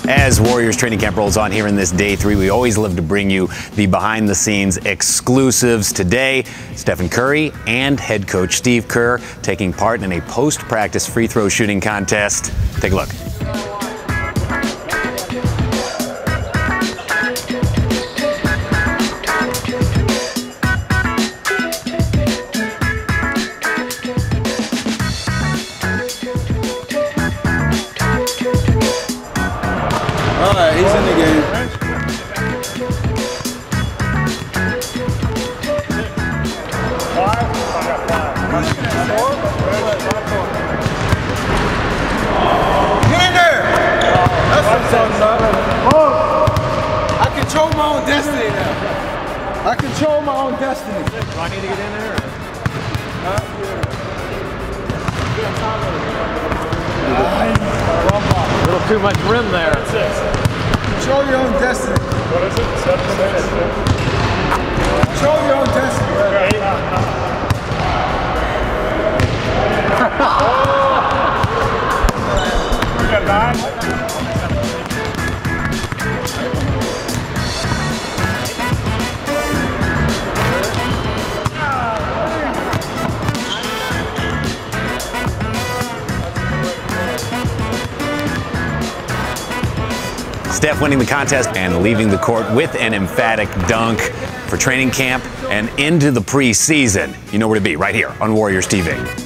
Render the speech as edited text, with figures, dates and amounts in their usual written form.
As Warriors training camp rolls on here in this day 3, we always love to bring you the behind-the-scenes exclusives. Today, Steph Curry and head coach Steve Kerr taking part in a post-practice free throw shooting contest. Take a look. All right, he's in the game. Get in there! That's what I'm talking about. I control my own destiny now. I control my own destiny. Do I need to get in there? A little too much rim there. Control your own destiny. What is it? 7 6? Control your own destiny. We got 9. Steph winning the contest and leaving the court with an emphatic dunk for training camp and into the preseason. You know where to be, right here on Warriors TV.